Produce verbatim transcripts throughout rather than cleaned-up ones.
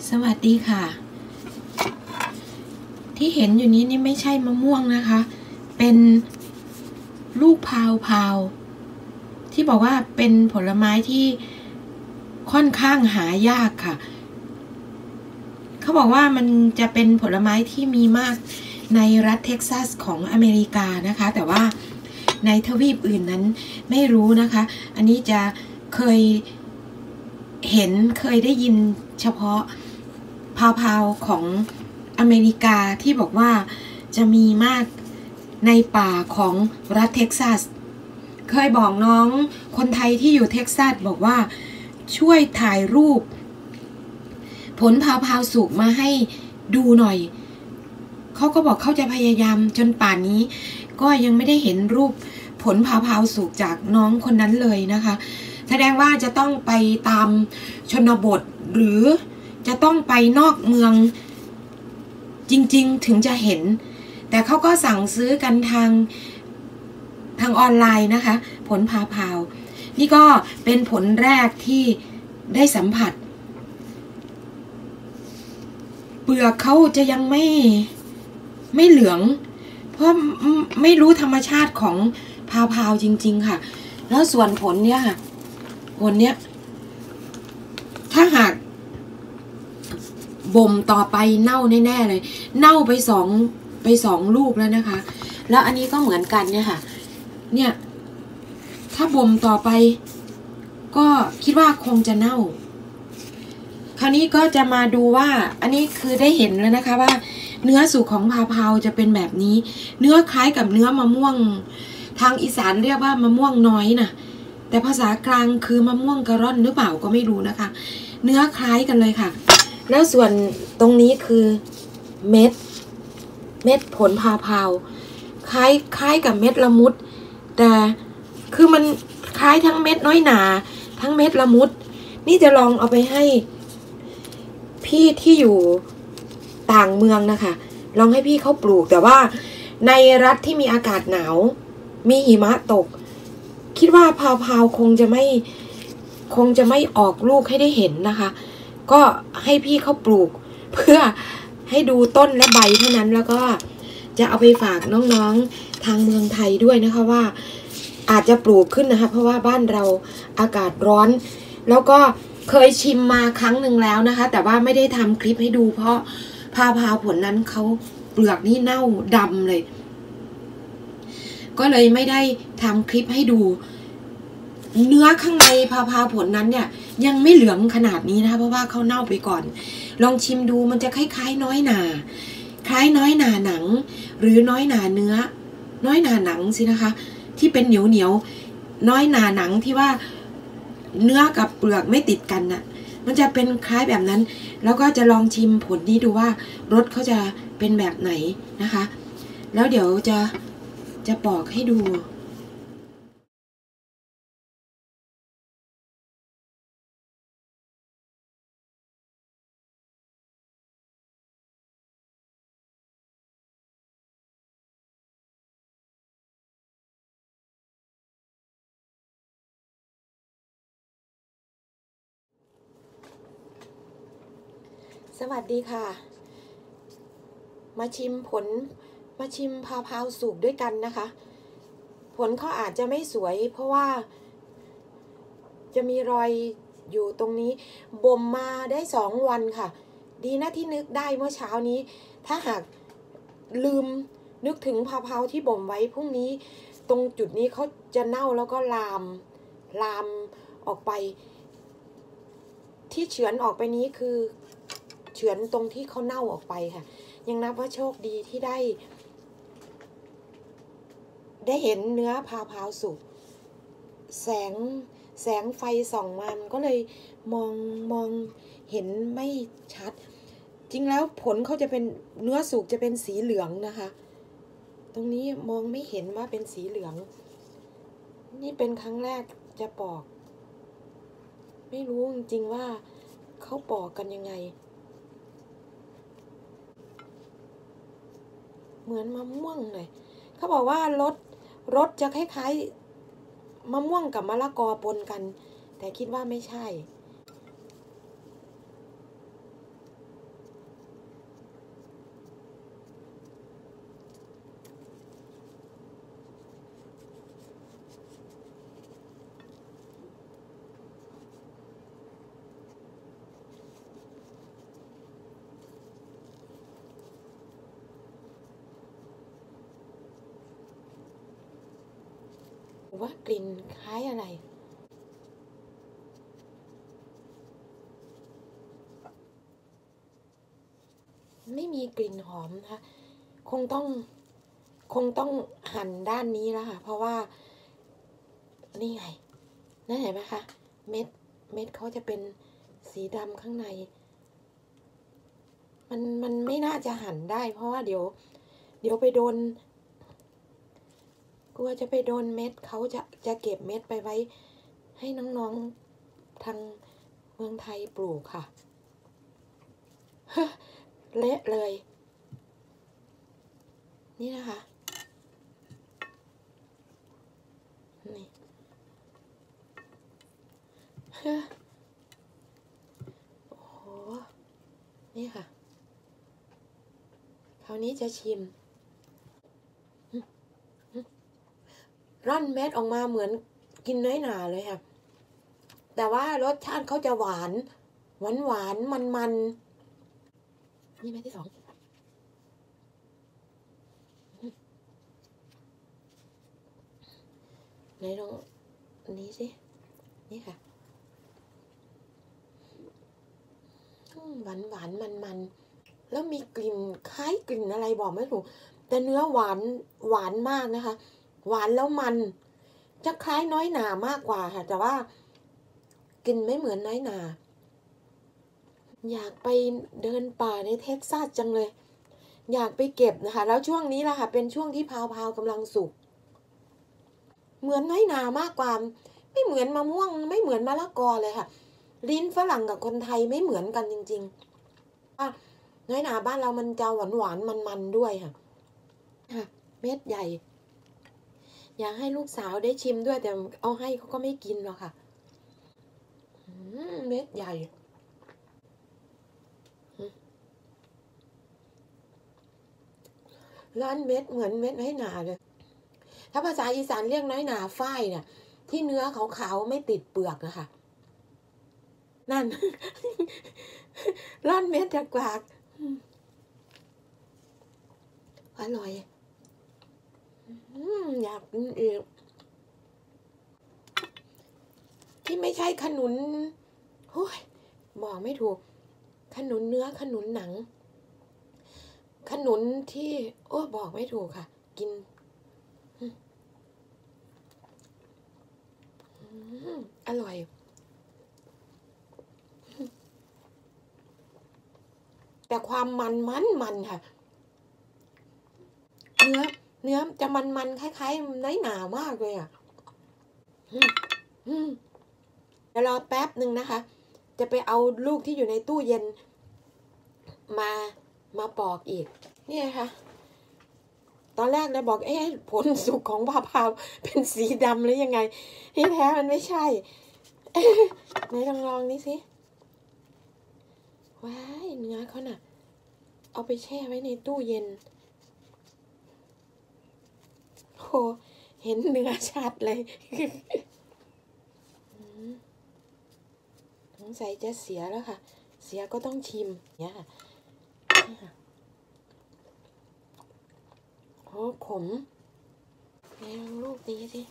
สวัสดีค่ะที่เห็นอยู่นี้นี่ไม่ใช่มะม่วงนะคะเป็นลูกพาวพาวที่บอกว่าเป็นผลไม้ที่ค่อนข้างหายากค่ะเขาบอกว่ามันจะเป็นผลไม้ที่มีมากในรัฐเท็กซัสของอเมริกานะคะแต่ว่าในทวีปอื่นนั้นไม่รู้นะคะอันนี้จะเคยเห็นเคยได้ยินเฉพาะพาวๆของอเมริกาที่บอกว่าจะมีมากในป่าของรัฐเท็กซัสเคยบอกน้องคนไทยที่อยู่เท็กซัสบอกว่าช่วยถ่ายรูปผลพาวๆสุกมาให้ดูหน่อยเขาก็บอกเขาจะพยายามจนป่านนี้ก็ยังไม่ได้เห็นรูปผลพาวๆสุกจากน้องคนนั้นเลยนะคะแสดงว่าจะต้องไปตามชนบทหรือจะต้องไปนอกเมืองจริงๆถึงจะเห็นแต่เขาก็สั่งซื้อกันทางทางออนไลน์นะคะผลพาวๆนี่ก็เป็นผลแรกที่ได้สัมผัสเปลือกเขาจะยังไม่ไม่เหลืองเพราะไม่รู้ธรรมชาติของพาวๆจริงๆค่ะแล้วส่วนผลเนี่ยค่ะผลเนี้ยถ้าหากบ่มต่อไปเน่าแน่ๆเลยเน่าไปสองไปสองลูกแล้วนะคะแล้วอันนี้ก็เหมือนกันเนี่ยค่ะเนี่ยถ้าบ่มต่อไปก็คิดว่าคงจะเน่าคราวนี้ก็จะมาดูว่าอันนี้คือได้เห็นแล้วนะคะว่าเนื้อสุกของพาวๆจะเป็นแบบนี้เนื้อคล้ายกับเนื้อมะม่วงทางอีสานเรียกว่ามะม่วงน้อยนะแต่ภาษากลางคือมะม่วงกระร่อนหรือเปล่าก็ไม่รู้นะคะเนื้อคล้ายกันเลยค่ะแล้วส่วนตรงนี้คือเม็ดเม็ดผลพาวๆคล้ายคล้ายกับเม็ดละมุดแต่คือมันคล้ายทั้งเม็ดน้อยหนาทั้งเม็ดละมุดนี่จะลองเอาไปให้พี่ที่อยู่ต่างเมืองนะคะลองให้พี่เขาปลูกแต่ว่าในรัฐที่มีอากาศหนาวมีหิมะตกคิดว่าพาวๆคงจะไม่คงจะไม่ออกลูกให้ได้เห็นนะคะก็ให้พี่เขาปลูกเพื่อให้ดูต้นและใบเท่านั้นแล้วก็จะเอาไปฝากน้องๆทางเมืองไทยด้วยนะคะว่าอาจจะปลูกขึ้นนะคะเพราะว่าบ้านเราอากาศร้อนแล้วก็เคยชิมมาครั้งหนึ่งแล้วนะคะแต่ว่าไม่ได้ทำคลิปให้ดูเพราะพาวๆผลนั้นเขาเปลือกนี่เน่าดำเลยก็เลยไม่ได้ทำคลิปให้ดูเนื้อข้างในพาวๆผลนั้นเนี่ยยังไม่เหลืองขนาดนี้นะคะเพราะว่าเขาเน่าไปก่อนลองชิมดูมันจะคล้ายๆน้อยหนาคล้ายน้อยหนาหนังหรือน้อยหนาเนื้อน้อยหนาหนังสินะคะที่เป็นเหนียวเหนียวน้อยหนาหนังที่ว่าเนื้อกับเปลือกไม่ติดกันน่ะมันจะเป็นคล้ายแบบนั้นแล้วก็จะลองชิมผลนี้ดูว่ารสเขาจะเป็นแบบไหนนะคะแล้วเดี๋ยวจะจะปอกให้ดูสวัสดีค่ะมาชิมผลมาชิมพาวๆสุกด้วยกันนะคะผลเขาอาจจะไม่สวยเพราะว่าจะมีรอยอยู่ตรงนี้บ่มมาได้สองวันค่ะดีนะที่นึกได้เมื่อเช้านี้ถ้าหากลืมนึกถึงพาวๆที่บ่มไว้พรุ่งนี้ตรงจุดนี้เขาจะเน่าแล้วก็ลามลามออกไปที่เฉือนออกไปนี้คือเฉือนตรงที่เขาเน่าออกไปค่ะยังนับว่าโชคดีที่ได้ได้เห็นเนื้อพาวๆสุกแสงแสงไฟส่องมามันก็เลยมองมองเห็นไม่ชัดจริงแล้วผลเขาจะเป็นเนื้อสุกจะเป็นสีเหลืองนะคะตรงนี้มองไม่เห็นว่าเป็นสีเหลืองนี่เป็นครั้งแรกจะปอกไม่รู้จริงๆว่าเขาปอกกันยังไงเหมือนมะม่วงเลยเขาบอกว่ารสรสจะคล้ายๆมะม่วงกับมะละกอปนกันแต่คิดว่าไม่ใช่ว่ากลิ่นคล้ายอะไรไม่มีกลิ่นหอมนะคะคงต้องคงต้องหั่นด้านนี้แล้วค่ะเพราะว่านี่ไงนั่นเห็นไหมคะเม็ดเม็ดเขาจะเป็นสีดำข้างในมันมันไม่น่าจะหั่นได้เพราะว่าเดี๋ยวเดี๋ยวไปโดนกลัวจะไปโดนเม็ดเขาจะจะเก็บเม็ดไปไว้ให้น้องๆทางเมืองไทยปลูกค่ะเละเลยนี่นะคะนี่โอ้โหนี่ค่ะคราวนี้จะชิมร่อนเม็ดออกมาเหมือนกินน้อยหนาเลยค่ะแต่ว่ารสชาติเขาจะหวานหวานหวานมันมันนี่เม็ดที่สองไหนลองอันนี้สินี่ค่ะหวานหวานมันมันแล้วมีกลิ่นคล้ายกลิ่นอะไรบอกไม่ถูกแต่เนื้อหวานหวานมากนะคะหวานแล้วมันจะคล้ายน้อยหนามากกว่าค่ะแต่ว่ากินไม่เหมือนน้อยหนาอยากไปเดินป่าในเท็กซัสจังเลยอยากไปเก็บนะคะแล้วช่วงนี้ล่ะค่ะเป็นช่วงที่พาวพาวกำลังสุกเหมือนน้อยหนามากกว่าไม่เหมือนมะม่วงไม่เหมือนมะละกอเลยค่ะลิ้นฝรั่งกับคนไทยไม่เหมือนกันจริงๆว่าน้อยหนาบ้านเรามันจะหวานหวานมันมันด้วยค่ะเม็ดใหญ่อยากให้ลูกสาวได้ชิมด้วยแต่เอาให้เขาก็ไม่กินหรอกค่ะเม็ดใหญ่ร้อนเม็ดเหมือนเม็ดน้อยหนาเลยถ้าภาษาอีสานเรียกน้อยหนาฝ้ายเนี่ยที่เนื้อขาวๆไม่ติดเปลือกนะคะนั่นร้อนเม็ดจากปากอร่อยอยากกินอีกที่ไม่ใช่ขนุนโอ้ยบอกไม่ถูกขนุนเนื้อขนุนหนังขนุนที่โอ้บอกไม่ถูกค่ะกินอร่อยแต่ความมันมันมันค่ะเนื้อเนื้อจะมันมันคล้ายๆน้อยหนามากเลยอ่ะเดี๋ยวรอแป๊บหนึ่งนะคะจะไปเอาลูกที่อยู่ในตู้เย็นมามาปอกอีกนี่ค่ะตอนแรกเลยบอกเอ๊ะผลสุกของมะพร้าวเป็นสีดำหรือยังไงที่แท้มันไม่ใช่ไหนลองลองนี่สิว้ายเนื้อเขาน่ะเอาไปแช่ไว้ในตู้เย็นโหเห็นเนื้อชัดเลยสงสัยจะเสียแล้วค่ะเสียก็ต้องชิมเนี่ยค่ะโอ้ขมไหนลองลูกนี้สิ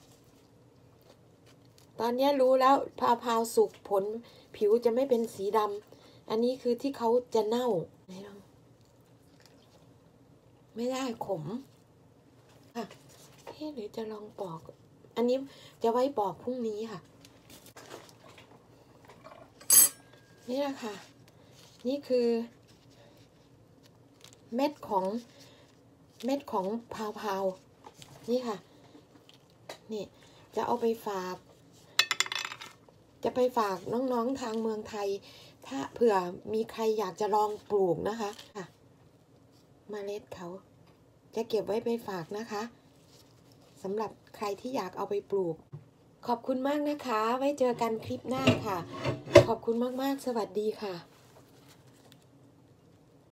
ตอนนี้รู้แล้วพาพาวสุกผลผิวจะไม่เป็นสีดำอันนี้คือที่เขาจะเน่าไหนลองไม่ได้ขมค่ะเฮ้หรือจะลองปอกอันนี้จะไว้ปอกพรุ่งนี้ค่ะนี่แหละค่ะนี่คือเม็ดของเม็ดของพาวพาวนี่ค่ะนี่จะเอาไปฝากจะไปฝากน้องๆทางเมืองไทยถ้าเผื่อมีใครอยากจะลองปลูกนะคะค่ะเมล็ดเขาจะเก็บไว้ไปฝากนะคะสำหรับใครที่อยากเอาไปปลูกขอบคุณมากนะคะไว้เจอกันคลิปหน้าค่ะขอบคุณมากๆสวัสดีค่ะ